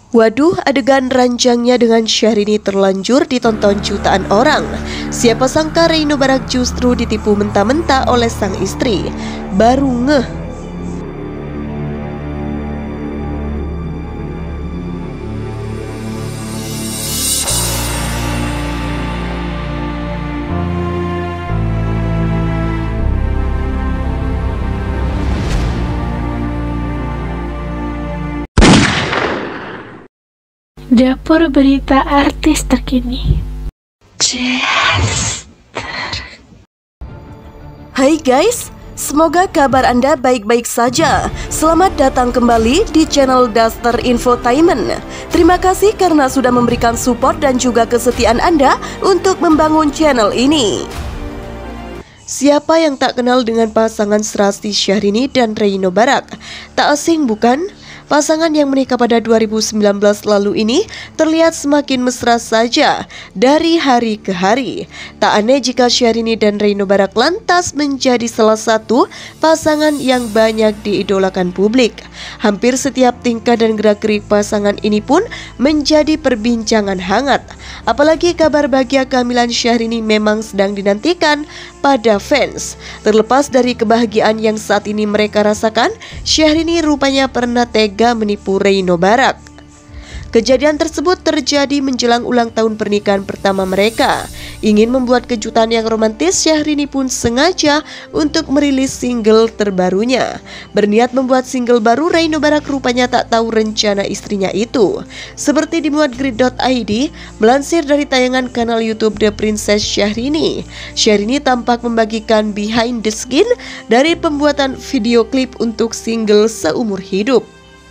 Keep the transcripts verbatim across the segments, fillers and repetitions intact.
Waduh, adegan ranjangnya dengan Syahrini terlanjur ditonton jutaan orang. Siapa sangka Reino Barak justru ditipu mentah-mentah oleh sang istri. Baru ngeh. Dapur berita artis terkini. Hai guys, semoga kabar Anda baik-baik saja. Selamat datang kembali di channel Daster Infotainment. Terima kasih karena sudah memberikan support dan juga kesetiaan Anda untuk membangun channel ini. Siapa yang tak kenal dengan pasangan serasi Syahrini dan Reino Barak? Tak asing bukan? Pasangan yang menikah pada dua ribu sembilan belas lalu ini terlihat semakin mesra saja dari hari ke hari. Tak aneh jika Syahrini dan Reino Barak lantas menjadi salah satu pasangan yang banyak diidolakan publik. Hampir setiap tingkah dan gerak-gerik pasangan ini pun menjadi perbincangan hangat. Apalagi kabar bahagia kehamilan Syahrini memang sedang dinantikan pada fans. Terlepas dari kebahagiaan yang saat ini mereka rasakan, Syahrini rupanya pernah tega menipu Reino Barak. Kejadian tersebut terjadi menjelang ulang tahun pernikahan pertama mereka. Ingin membuat kejutan yang romantis, Syahrini pun sengaja untuk merilis single terbarunya. Berniat membuat single baru, Reino Barak rupanya tak tahu rencana istrinya itu. Seperti dimuat grid dot i d, melansir dari tayangan kanal YouTube The Princess Syahrini, Syahrini tampak membagikan behind the scene dari pembuatan video klip untuk single seumur hidup.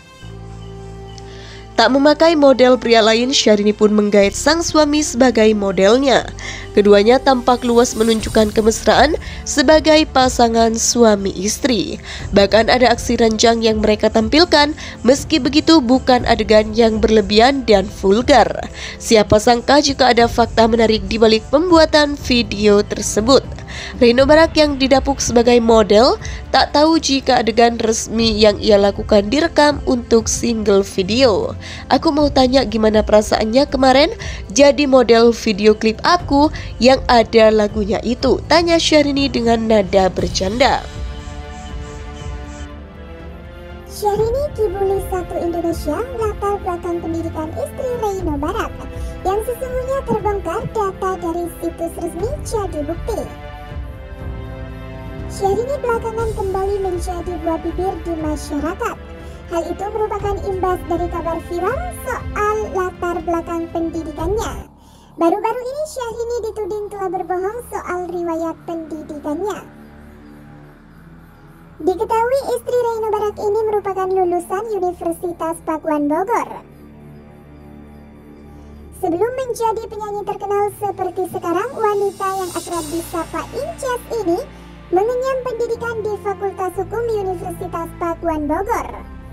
Tak memakai model pria lain, Syahrini pun menggait sang suami sebagai modelnya. Keduanya tampak luas menunjukkan kemesraan sebagai pasangan suami istri. Bahkan ada aksi ranjang yang mereka tampilkan, meski begitu bukan adegan yang berlebihan dan vulgar. Siapa sangka jika ada fakta menarik di balik pembuatan video tersebut. Reino Barak yang didapuk sebagai model tak tahu jika adegan resmi yang ia lakukan direkam untuk single video. Aku mau tanya gimana perasaannya kemarin jadi model video klip aku yang ada lagunya itu, tanya Syahrini dengan nada bercanda. Syahrini Kibuli satu Indonesia, latar belakang pendidikan istri Reino Barak yang sesungguhnya terbongkar data dari situs resmi Jadi Bukti. Syahrini belakangan kembali menjadi buah bibir di masyarakat. Hal itu merupakan imbas dari kabar viral soal latar belakang pendidikannya. Baru-baru ini Syahrini dituding telah berbohong soal riwayat pendidikannya. Diketahui istri Reino Barak ini merupakan lulusan Universitas Pakuan Bogor. Sebelum menjadi penyanyi terkenal seperti sekarang, wanita yang akrab disapa Incas ini mengenyam pendidikan di Fakultas Hukum Universitas Pakuan Bogor.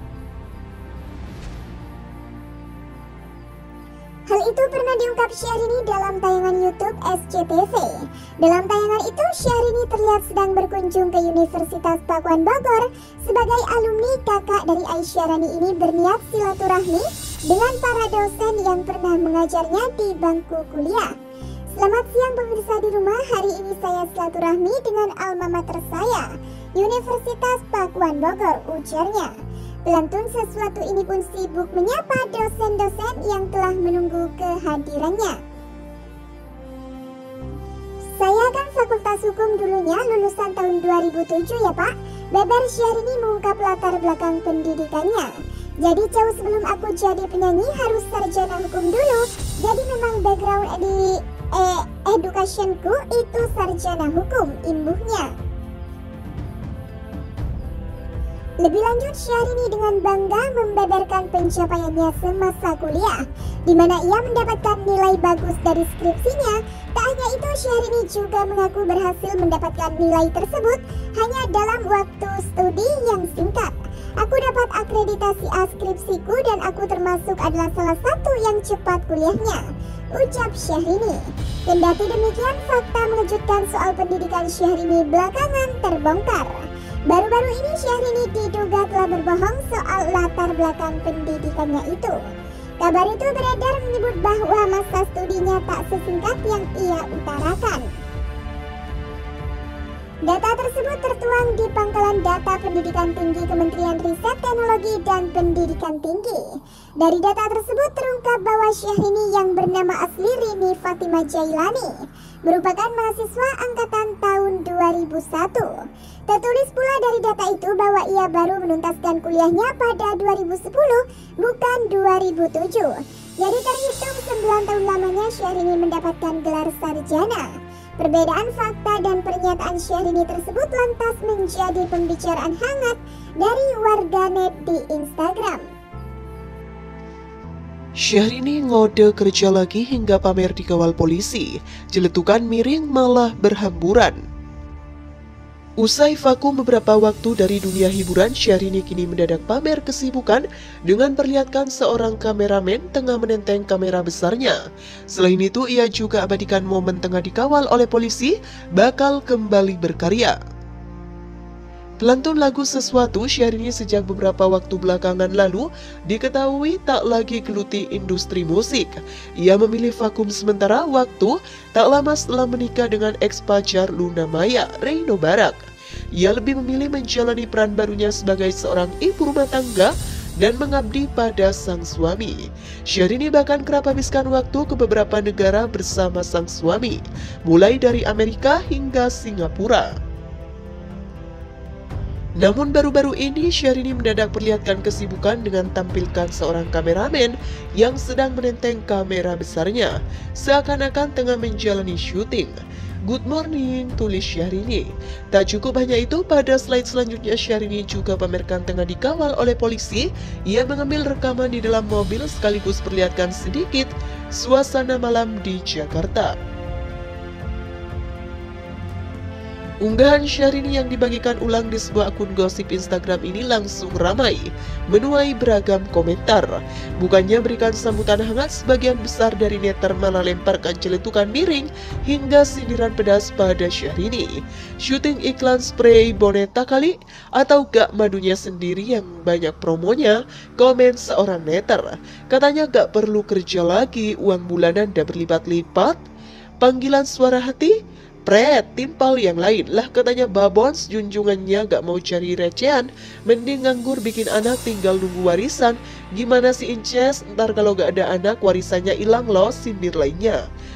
Hal itu pernah diungkap Syahrini dalam tayangan YouTube S C T V. Dalam tayangan itu, Syahrini terlihat sedang berkunjung ke Universitas Pakuan Bogor sebagai alumni. Kakak dari Aisyah Rani ini berniat silaturahmi dengan para dosen yang pernah mengajarnya di bangku kuliah. Selamat siang pemirsa di rumah, hari ini saya silaturahmi dengan alma mater saya, Universitas Pakuan Bogor, ujarnya. Pelantun sesuatu ini pun sibuk menyapa dosen-dosen yang telah menunggu kehadirannya. Saya kan Fakultas Hukum dulunya, lulusan tahun dua ribu tujuh ya Pak, beber Syahrini mengungkap latar belakang pendidikannya. Jadi jauh sebelum aku jadi penyanyi harus sarjana hukum dulu, jadi memang background di Eh, educationku itu sarjana hukum, imbuhnya. Lebih lanjut, Syahrini dengan bangga membeberkan pencapaiannya semasa kuliah, di mana ia mendapatkan nilai bagus dari skripsinya. Tak hanya itu, Syahrini juga mengaku berhasil mendapatkan nilai tersebut hanya dalam waktu studi yang singkat. Aku dapat akreditasi A skripsiku dan aku termasuk adalah salah satu yang cepat kuliahnya, ucap Syahrini. Kendati demikian, fakta mengejutkan soal pendidikan Syahrini belakangan terbongkar. Baru-baru ini Syahrini diduga telah berbohong soal latar belakang pendidikannya itu. Kabar itu beredar menyebut bahwa masa studinya tak sesingkat yang ia utarakan. Data tersebut tertuang di Pangkalan Data Pendidikan Tinggi Kementerian Riset Teknologi dan Pendidikan Tinggi. Dari data tersebut terungkap bahwa Syahrini yang bernama asli Rini Fatimah Jailani merupakan mahasiswa angkatan tahun dua ribu satu. Tertulis pula dari data itu bahwa ia baru menuntaskan kuliahnya pada dua ribu sepuluh, bukan dua ribu tujuh. Jadi terhitung sembilan tahun lamanya Syahrini mendapatkan gelar sarjana. Perbedaan fakta dan pernyataan Syahrini tersebut lantas menjadi pembicaraan hangat dari warganet di Instagram. Syahrini ngode kerja lagi hingga pamer dikawal polisi, jeletukan miring malah berhamburan. Usai vakum beberapa waktu dari dunia hiburan, Syahrini kini mendadak pamer kesibukan dengan perlihatkan seorang kameramen tengah menenteng kamera besarnya. Selain itu, ia juga abadikan momen tengah dikawal oleh polisi bakal kembali berkarya. Pelantun lagu Sesuatu, Syahrini sejak beberapa waktu belakangan lalu diketahui tak lagi geluti industri musik. Ia memilih vakum sementara waktu tak lama setelah menikah dengan ex-pacar Luna Maya, Reino Barak. Ia lebih memilih menjalani peran barunya sebagai seorang ibu rumah tangga dan mengabdi pada sang suami. Syahrini bahkan kerap habiskan waktu ke beberapa negara bersama sang suami, mulai dari Amerika hingga Singapura. Namun baru-baru ini Syahrini mendadak perlihatkan kesibukan dengan tampilkan seorang kameramen yang sedang menenteng kamera besarnya, seakan-akan tengah menjalani syuting. Good morning, tulis Syahrini. Tak cukup hanya itu, pada slide selanjutnya Syahrini juga pamerkan tengah dikawal oleh polisi. Ia mengambil rekaman di dalam mobil sekaligus perlihatkan sedikit suasana malam di Jakarta. Unggahan Syahrini yang dibagikan ulang di sebuah akun gosip Instagram ini langsung ramai, menuai beragam komentar. Bukannya berikan sambutan hangat, sebagian besar dari netter malah lemparkan celetukan miring hingga sindiran pedas pada Syahrini. Syuting iklan spray boneta kali? Atau gak madunya sendiri yang banyak promonya? Komen seorang netter. Katanya gak perlu kerja lagi, uang bulanan udah berlipat-lipat. Panggilan suara hati? Pret, timpal yang lain lah, katanya babons junjungannya gak mau cari recehan, mending nganggur bikin anak tinggal nunggu warisan. Gimana si Inces, ntar kalau gak ada anak warisannya hilang loh, sindir lainnya.